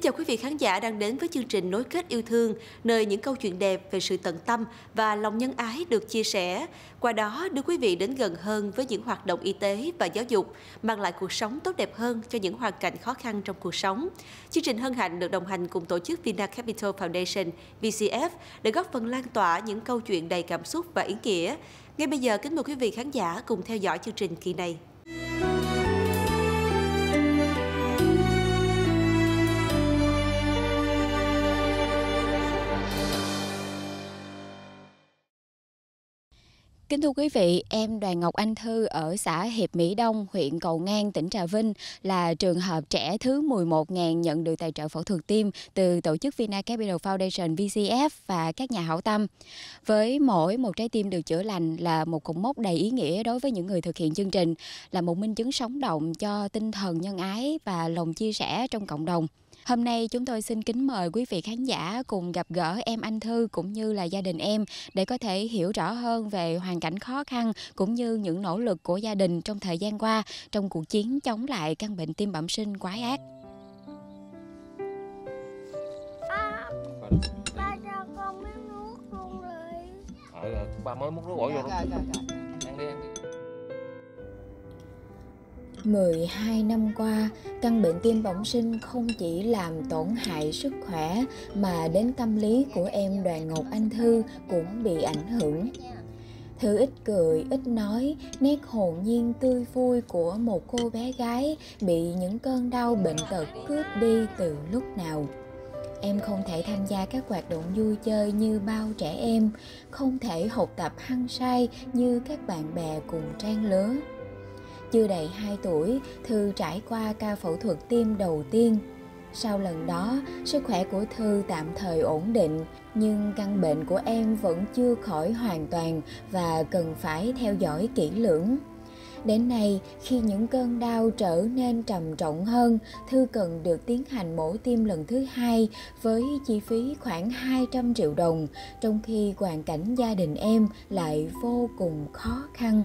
Kính chào quý vị khán giả đang đến với chương trình Nối kết yêu thương, nơi những câu chuyện đẹp về sự tận tâm và lòng nhân ái được chia sẻ. Qua đó đưa quý vị đến gần hơn với những hoạt động y tế và giáo dục, mang lại cuộc sống tốt đẹp hơn cho những hoàn cảnh khó khăn trong cuộc sống. Chương trình hân hạnh được đồng hành cùng tổ chức Vina Capital Foundation, VCF, để góp phần lan tỏa những câu chuyện đầy cảm xúc và ý nghĩa. Ngay bây giờ, kính mời quý vị khán giả cùng theo dõi chương trình kỳ này. Kính thưa quý vị, em Đoàn Ngọc Anh Thư ở xã Hiệp Mỹ Đông, huyện Cầu Ngang, tỉnh Trà Vinh là trường hợp trẻ thứ 11.000 nhận được tài trợ phẫu thuật tim từ tổ chức Vina Capital Foundation VCF và các nhà hảo tâm. Với mỗi một trái tim được chữa lành là một cột mốc đầy ý nghĩa đối với những người thực hiện chương trình, là một minh chứng sống động cho tinh thần nhân ái và lòng chia sẻ trong cộng đồng. Hôm nay chúng tôi xin kính mời quý vị khán giả cùng gặp gỡ em Anh Thư cũng như là gia đình em để có thể hiểu rõ hơn về hoàn cảnh khó khăn cũng như những nỗ lực của gia đình trong thời gian qua trong cuộc chiến chống lại căn bệnh tim bẩm sinh quái ác. Ba cho con miếng nước luôn rồi. Ba mới múc nước bỏ vô luôn. Ăn đi. 12 năm qua, căn bệnh tim bẩm sinh không chỉ làm tổn hại sức khỏe mà đến tâm lý của em Đoàn Ngọc Anh Thư cũng bị ảnh hưởng. Thư ít cười, ít nói, nét hồn nhiên tươi vui của một cô bé gái bị những cơn đau bệnh tật cướp đi từ lúc nào. Em không thể tham gia các hoạt động vui chơi như bao trẻ em, không thể học tập hăng say như các bạn bè cùng trang lứa. Chưa đầy 2 tuổi, Thư trải qua ca phẫu thuật tim đầu tiên. Sau lần đó, sức khỏe của Thư tạm thời ổn định, nhưng căn bệnh của em vẫn chưa khỏi hoàn toàn và cần phải theo dõi kỹ lưỡng. Đến nay, khi những cơn đau trở nên trầm trọng hơn, Thư cần được tiến hành mổ tim lần thứ 2 với chi phí khoảng 200 triệu đồng, trong khi hoàn cảnh gia đình em lại vô cùng khó khăn.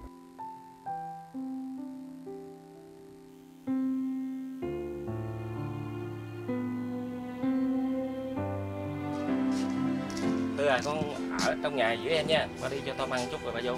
Thư à, con ở trong nhà giữ em nha. Ba đi cho Tom ăn chút rồi ba vô.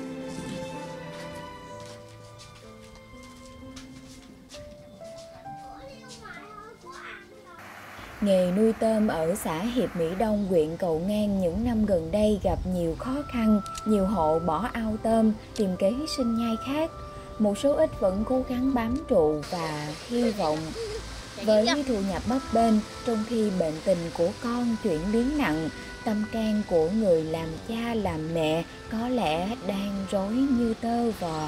Nghề nuôi tôm ở xã Hiệp Mỹ Đông, huyện Cầu Ngang những năm gần đây gặp nhiều khó khăn, nhiều hộ bỏ ao tôm, tìm kế sinh nhai khác. Một số ít vẫn cố gắng bám trụ và hy vọng. Với thu nhập bấp bênh, trong khi bệnh tình của con chuyển biến nặng, tâm can của người làm cha làm mẹ có lẽ đang rối như tơ vò.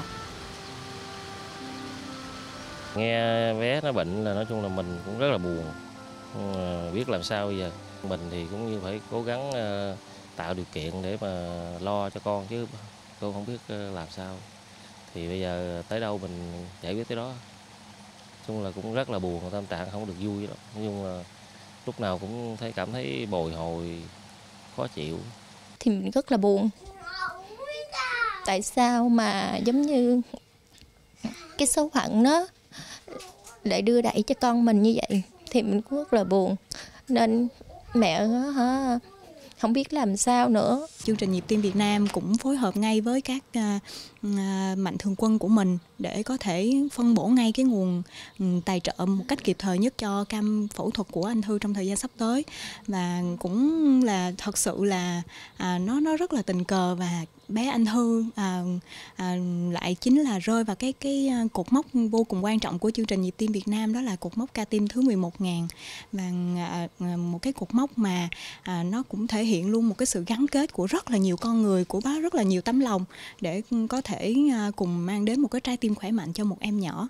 Nghe bé nó bệnh là nói chung là mình cũng rất là buồn. Biết làm sao bây giờ. Mình thì cũng như phải cố gắng tạo điều kiện để mà lo cho con chứ con không biết làm sao. Thì bây giờ tới đâu mình giải quyết tới đó. Nói chung là cũng rất là buồn, tâm trạng không được vui lắm. Nói chung là lúc nào cũng cảm thấy bồi hồi, khó chịu. Thì mình rất là buồn. Tại sao mà giống như cái số phận nó lại đưa đẩy cho con mình như vậy, thì mình cũng rất là buồn. Nên mẹ không biết làm sao nữa. Chương trình Nhịp tim Việt Nam cũng phối hợp ngay với các mạnh thường quân của mình để có thể phân bổ ngay cái nguồn tài trợ một cách kịp thời nhất cho cam phẫu thuật của anh Thư trong thời gian sắp tới. Và cũng là thật sự là nó rất là tình cờ, và bé anh Thư lại chính là rơi vào cái cột mốc vô cùng quan trọng của chương trình Nhịp tim Việt Nam, đó là cột mốc ca tim thứ 11.000. Và một cái cột mốc mà nó cũng thể hiện luôn một cái sự gắn kết của rất là nhiều con người, của rất là nhiều tấm lòng để có thể cùng mang đến một cái trái tim khỏe mạnh cho một em nhỏ.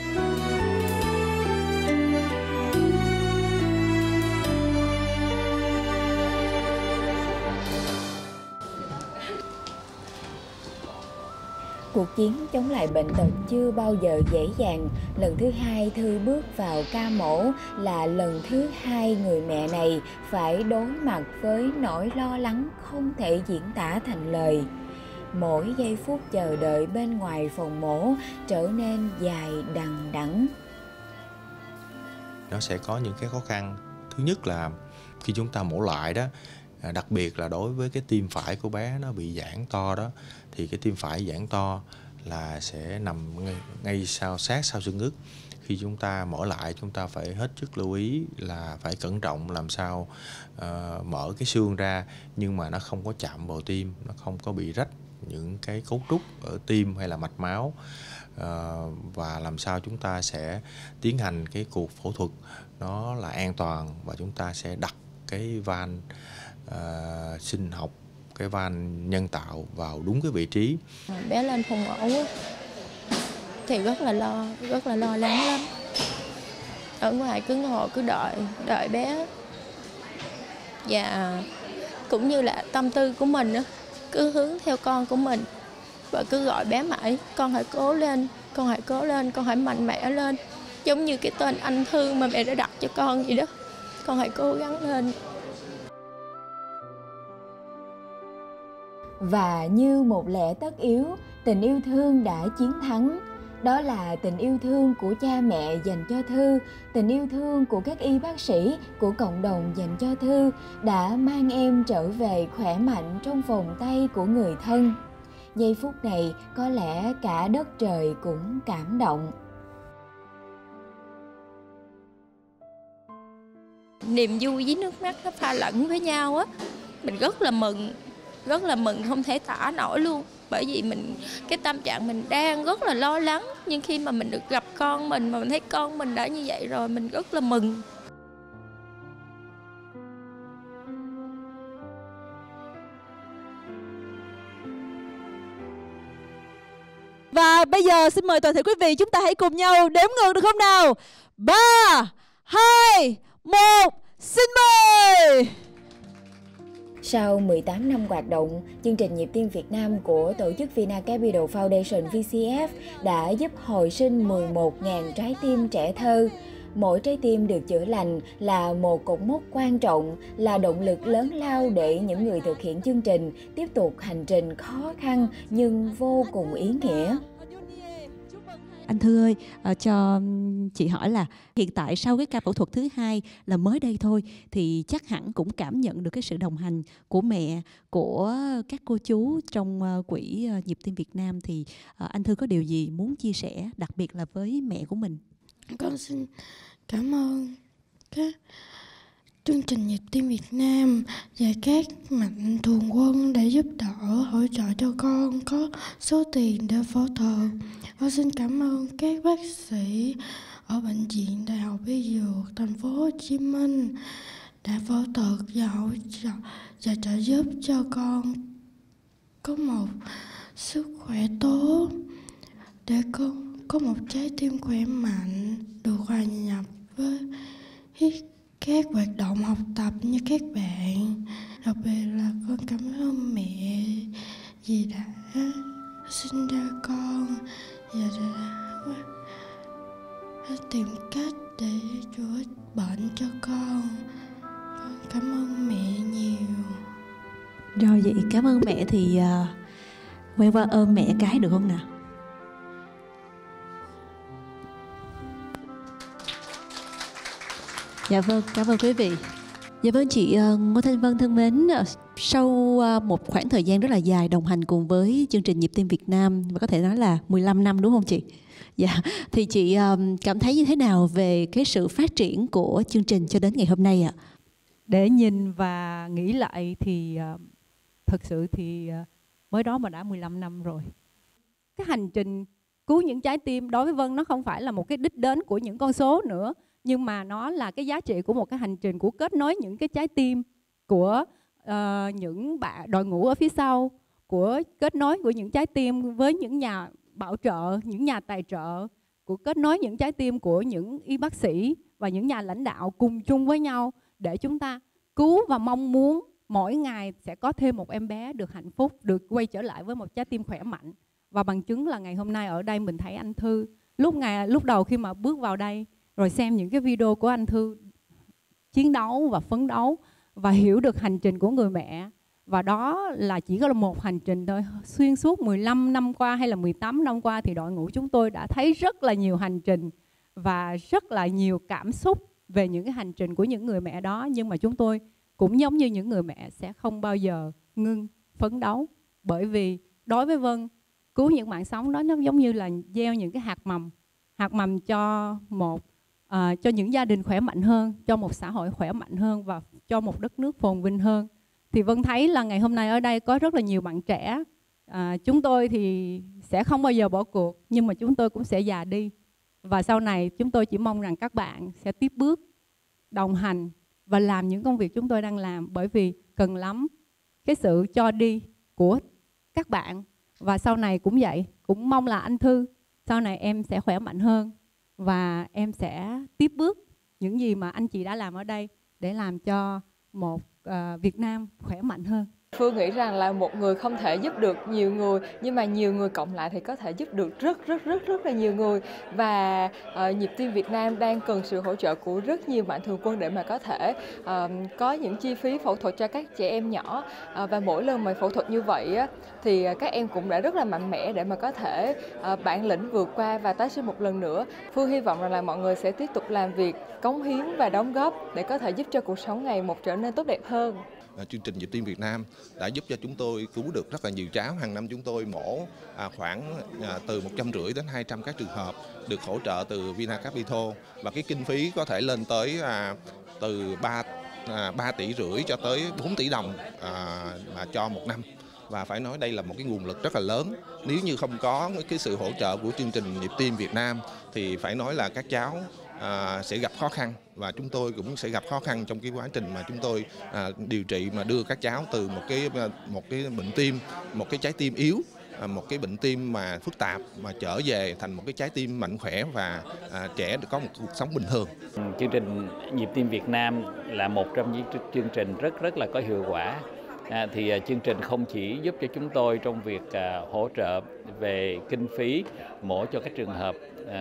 Cuộc chiến chống lại bệnh tật chưa bao giờ dễ dàng. Lần thứ 2 Thư bước vào ca mổ là lần thứ 2 người mẹ này phải đối mặt với nỗi lo lắng không thể diễn tả thành lời. Mỗi giây phút chờ đợi bên ngoài phòng mổ trở nên dài đằng đẵng. nó sẽ có những cái khó khăn. Thứ nhất là khi chúng ta mổ lại đó, đặc biệt là đối với cái tim phải của bé nó bị giãn to đó, thì cái tim phải giãn to là sẽ nằm ngay sát sau xương ức. Khi chúng ta mổ lại, chúng ta phải hết sức lưu ý là phải cẩn trọng làm sao mở cái xương ra nhưng mà nó không có chạm vào tim, nó không có bị rách những cái cấu trúc ở tim hay là mạch máu, và làm sao chúng ta sẽ tiến hành cái cuộc phẫu thuật nó là an toàn, và chúng ta sẽ đặt cái van sinh học, cái van nhân tạo vào đúng cái vị trí. Bé lên phòng mổ thì rất là lo lắng lắm. Ở ngoài cứ ngồi cứ đợi bé, và cũng như là tâm tư của mình cứ hướng theo con của mình và cứ gọi bé mãi: con hãy cố lên, con hãy cố lên, con hãy mạnh mẽ lên, giống như cái tên Anh Thư mà mẹ đã đặt cho con vậy đó. Con hãy cố gắng lên. Và như một lẽ tất yếu, tình yêu thương đã chiến thắng. Đó là tình yêu thương của cha mẹ dành cho Thư, tình yêu thương của các y bác sĩ, của cộng đồng dành cho Thư đã mang em trở về khỏe mạnh trong vòng tay của người thân. Giây phút này có lẽ cả đất trời cũng cảm động. Niềm vui với nước mắt nó pha lẫn với nhau á. Mình rất là mừng không thể tả nổi luôn. Bởi vì cái tâm trạng mình đang rất là lo lắng, nhưng khi mà mình được gặp con mình mà mình thấy con mình đã như vậy rồi, mình rất là mừng. Và bây giờ xin mời toàn thể quý vị chúng ta hãy cùng nhau đếm ngược được không nào? 3, 2, 1, xin mời! Sau 18 năm hoạt động, chương trình Nhịp tim Việt Nam của tổ chức Vina Capital Foundation VCF đã giúp hồi sinh 11.000 trái tim trẻ thơ. Mỗi trái tim được chữa lành là một cột mốc quan trọng, là động lực lớn lao để những người thực hiện chương trình tiếp tục hành trình khó khăn nhưng vô cùng ý nghĩa. Anh Thư ơi, cho chị hỏi là hiện tại sau cái ca phẫu thuật thứ 2 là mới đây thôi, thì chắc hẳn cũng cảm nhận được cái sự đồng hành của mẹ, của các cô chú trong quỹ Nhịp tim Việt Nam, thì anh Thư có điều gì muốn chia sẻ đặc biệt là với mẹ của mình? Con xin cảm ơn các chương trình Nhịp tim Việt Nam và các mạnh thường quân đã giúp đỡ hỗ trợ cho con có số tiền để phẫu thuật. Con xin cảm ơn các bác sĩ ở bệnh viện Đại học Y Dược thành phố Hồ Chí Minh đã phẫu thuật và hỗ trợ và trợ giúp cho con có một sức khỏe tốt, để con có một trái tim khỏe mạnh, được hòa nhập với các hoạt động học tập như các bạn. Đặc biệt là con cảm ơn mẹ vì đã sinh ra con và đã tìm cách để chữa bệnh cho con. Con cảm ơn mẹ nhiều. Rồi vậy cảm ơn mẹ thì quay qua ôm mẹ cái được không nào? Dạ vâng, cảm ơn quý vị. Dạ vâng, chị Ngô Thanh Vân thân mến, sau một khoảng thời gian rất là dài đồng hành cùng với chương trình Nhịp tim Việt Nam, và có thể nói là 15 năm đúng không chị? Dạ, thì chị cảm thấy như thế nào về cái sự phát triển của chương trình cho đến ngày hôm nay ạ? Để nhìn và nghĩ lại thì thực sự thì mới đó mà đã 15 năm rồi. Cái hành trình cứu những trái tim đối với Vân nó không phải là một cái đích đến của những con số nữa, nhưng mà nó là cái giá trị của một cái hành trình của kết nối những cái trái tim của những bạn đội ngũ ở phía sau, của kết nối của những trái tim với những nhà bảo trợ, những nhà tài trợ, của kết nối những trái tim của những y bác sĩ và những nhà lãnh đạo cùng chung với nhau để chúng ta cứu, và mong muốn mỗi ngày sẽ có thêm một em bé được hạnh phúc, được quay trở lại với một trái tim khỏe mạnh. Và bằng chứng là ngày hôm nay ở đây mình thấy anh Thư lúc đầu khi mà bước vào đây rồi xem những cái video của anh Thư chiến đấu và phấn đấu và hiểu được hành trình của người mẹ. Và đó là chỉ có là một hành trình thôi. Xuyên suốt 15 năm qua hay là 18 năm qua thì đội ngũ chúng tôi đã thấy rất là nhiều hành trình và rất là nhiều cảm xúc về những cái hành trình của những người mẹ đó, nhưng mà chúng tôi cũng giống như những người mẹ sẽ không bao giờ ngưng phấn đấu. Bởi vì đối với Vân, cứu những mạng sống đó nó giống như là gieo những cái hạt mầm cho cho những gia đình khỏe mạnh hơn, cho một xã hội khỏe mạnh hơn và cho một đất nước phồn vinh hơn. Thì Vân thấy là ngày hôm nay ở đây có rất là nhiều bạn trẻ. Chúng tôi thì sẽ không bao giờ bỏ cuộc, nhưng mà chúng tôi cũng sẽ già đi. Và sau này chúng tôi chỉ mong rằng các bạn sẽ tiếp bước, đồng hành và làm những công việc chúng tôi đang làm, bởi vì cần lắm cái sự cho đi của các bạn. Và sau này cũng vậy, cũng mong là anh Thư, sau này em sẽ khỏe mạnh hơn và em sẽ tiếp bước những gì mà anh chị đã làm ở đây để làm cho một Việt Nam khỏe mạnh hơn. Phương nghĩ rằng là một người không thể giúp được nhiều người, nhưng mà nhiều người cộng lại thì có thể giúp được rất là nhiều người. Và Nhịp Tim Việt Nam đang cần sự hỗ trợ của rất nhiều mạnh thường quân để mà có thể có những chi phí phẫu thuật cho các trẻ em nhỏ. Và mỗi lần mà phẫu thuật như vậy thì các em cũng đã rất là mạnh mẽ để mà có thể bản lĩnh vượt qua và tái sinh một lần nữa. Phương hy vọng rằng là mọi người sẽ tiếp tục làm việc, cống hiến và đóng góp để có thể giúp cho cuộc sống ngày một trở nên tốt đẹp hơn. Chương trình Nhịp Tim Việt Nam đã giúp cho chúng tôi cứu được rất là nhiều cháu. Hàng năm chúng tôi mổ khoảng từ 150 đến 200 các trường hợp, được hỗ trợ từ Vinacapital, và cái kinh phí có thể lên tới từ 3,5 tỷ cho tới 4 tỷ đồng cho một năm. Và phải nói đây là một cái nguồn lực rất là lớn. Nếu như không có cái sự hỗ trợ của chương trình Nhịp Tim Việt Nam thì phải nói là các cháu sẽ gặp khó khăn, và chúng tôi cũng sẽ gặp khó khăn trong cái quá trình mà chúng tôi điều trị, mà đưa các cháu từ một cái bệnh tim, một cái trái tim yếu, một cái bệnh tim mà phức tạp, mà trở về thành một cái trái tim mạnh khỏe và trẻ có một cuộc sống bình thường. Chương trình Nhịp Tim Việt Nam là một trong những chương trình rất là có hiệu quả. Thì chương trình không chỉ giúp cho chúng tôi trong việc hỗ trợ về kinh phí mổ cho các trường hợp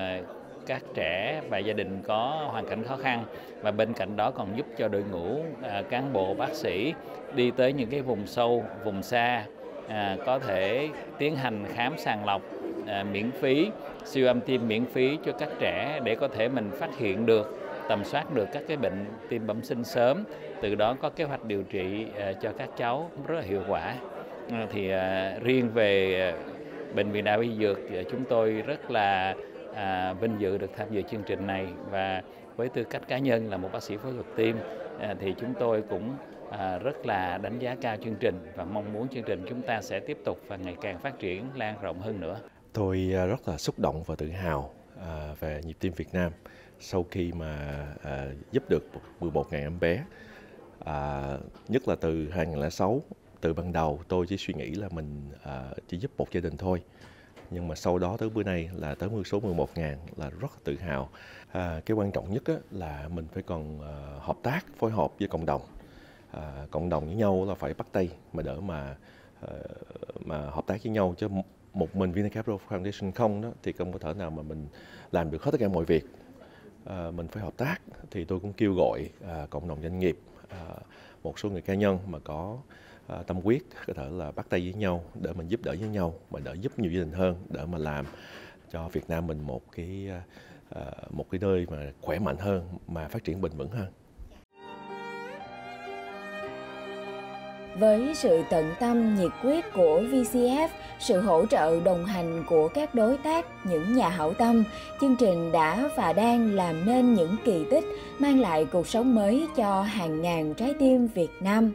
các trẻ và gia đình có hoàn cảnh khó khăn, và bên cạnh đó còn giúp cho đội ngũ cán bộ bác sĩ đi tới những cái vùng sâu, vùng xa, có thể tiến hành khám sàng lọc miễn phí, siêu âm tim miễn phí cho các trẻ, để có thể mình phát hiện được, tầm soát được các cái bệnh tim bẩm sinh sớm, từ đó có kế hoạch điều trị cho các cháu rất là hiệu quả. Thì riêng về Bệnh viện Đại học Y Dược, chúng tôi rất là vinh dự được tham dự chương trình này, và với tư cách cá nhân là một bác sĩ phẫu thuật tim thì chúng tôi cũng rất là đánh giá cao chương trình và mong muốn chương trình chúng ta sẽ tiếp tục và ngày càng phát triển lan rộng hơn nữa. Tôi rất là xúc động và tự hào về Nhịp Tim Việt Nam sau khi mà giúp được 11.000 em bé, nhất là từ 2006. Từ ban đầu tôi chỉ suy nghĩ là mình chỉ giúp một gia đình thôi, nhưng mà sau đó tới bữa nay là tới số 11.000 là rất là tự hào. Cái quan trọng nhất là mình phải còn hợp tác, phối hợp với cộng đồng. Cộng đồng với nhau là phải bắt tay mà đỡ mà hợp tác với nhau, chứ một mình Vinacapital Foundation không đó thì không có thể nào mà mình làm được hết tất cả mọi việc. Mình phải hợp tác, thì tôi cũng kêu gọi cộng đồng doanh nghiệp, một số người cá nhân mà có tâm huyết có thể là bắt tay với nhau để mình giúp đỡ với nhau, mà đỡ giúp nhiều gia đình hơn, để mà làm cho Việt Nam mình một cái nơi mà khỏe mạnh hơn, mà phát triển bền vững hơn. Với sự tận tâm nhiệt huyết của VCF, sự hỗ trợ đồng hành của các đối tác, những nhà hảo tâm, chương trình đã và đang làm nên những kỳ tích, mang lại cuộc sống mới cho hàng ngàn trái tim Việt Nam.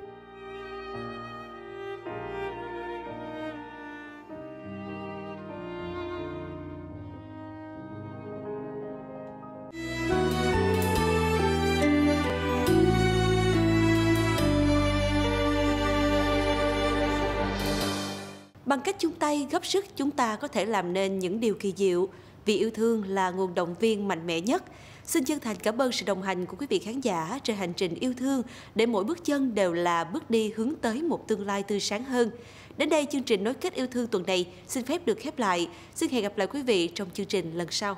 Bằng cách chung tay góp sức, chúng ta có thể làm nên những điều kỳ diệu. Vì yêu thương là nguồn động viên mạnh mẽ nhất. Xin chân thành cảm ơn sự đồng hành của quý vị khán giả trên hành trình yêu thương, để mỗi bước chân đều là bước đi hướng tới một tương lai tươi sáng hơn. Đến đây, chương trình Nối kết yêu thương tuần này xin phép được khép lại. Xin hẹn gặp lại quý vị trong chương trình lần sau.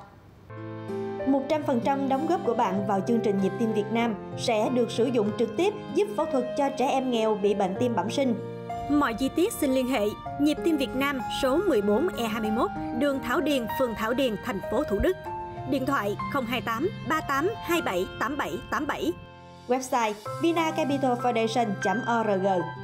100% đóng góp của bạn vào chương trình Nhịp Tim Việt Nam sẽ được sử dụng trực tiếp giúp phẫu thuật cho trẻ em nghèo bị bệnh tim bẩm sinh. Mọi chi tiết xin liên hệ Nhịp Tim Việt Nam số 14 E21, đường Thảo Điền, phường Thảo Điền, thành phố Thủ Đức. Điện thoại 028 38 27 87 87. Website vinacapitalfoundation.org.